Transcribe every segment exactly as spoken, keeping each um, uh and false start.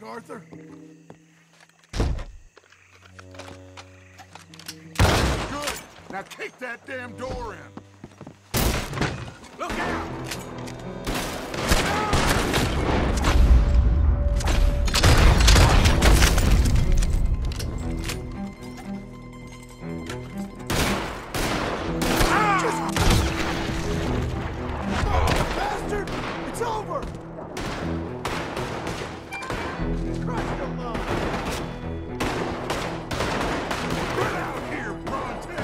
Arthur? Good. Now kick that damn door in. Look out! It's over! Christ alone! Get out here, Bronte!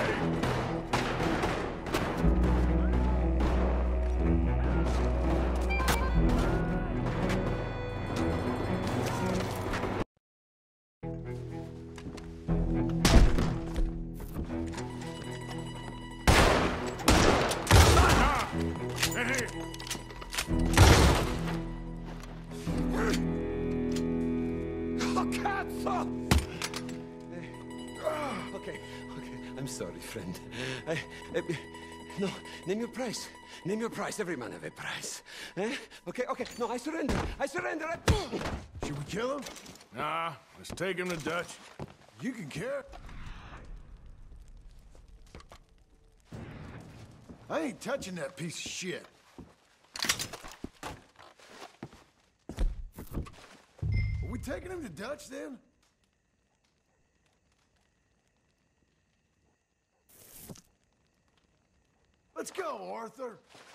Hey! Cazzo! Okay, okay, I'm sorry, friend. I, I, no, name your price. Name your price. Every man have a price. Eh? Okay, okay, no, I surrender. I surrender. I... Should we kill him? Nah, let's take him to Dutch. You can care. I ain't touching that piece of shit. Are we taking him to Dutch then? Let's go, Arthur.